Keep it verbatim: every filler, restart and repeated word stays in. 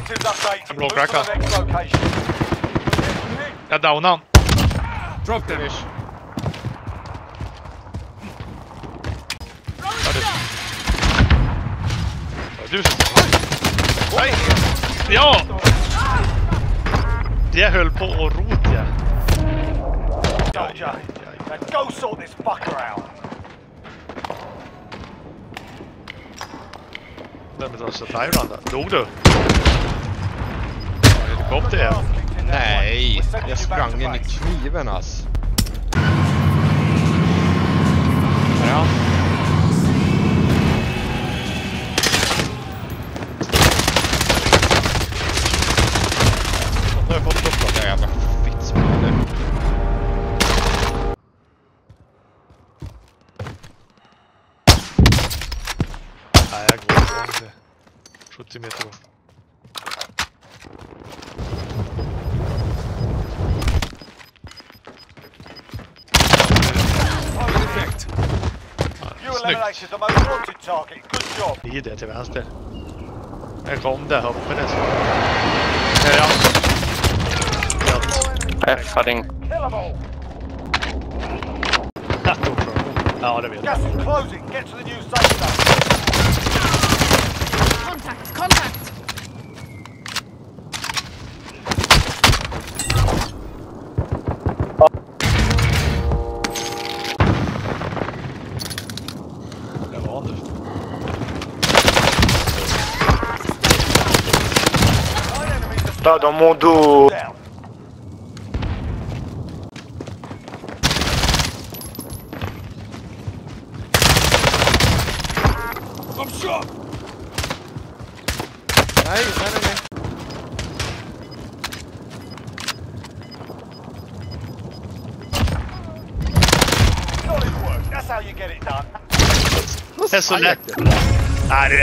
Objectives updated. Jag Move to blåkrackar. the next location. Jag downar han. Drop them. Ja, det... Ja, du som... Nej! Ja! Det höll på att rot, ja. Soldier. Now go sort this fucker out. Vem är det som tar ibland då? Dog du? Helikopter igen. Nej, jag sprang in i kniven ass. Här är han. Nu har jag fått upp den där jävla fittsmålet. Nej, jag går inte. sjuttio meter då. Eliminated the most wanted target. Good job. Det är det till vänster. Jag kom där uppe nästan. Där är han. F, heading. Ja, det vet jag. Gas is closing. Get to the new safe zone. Contact, contact. Det var nu. Todo mundo. I'm shot! Nej, nej, nej, nej. Solid work. That's how you get it done. Det är så lätt. Nej, det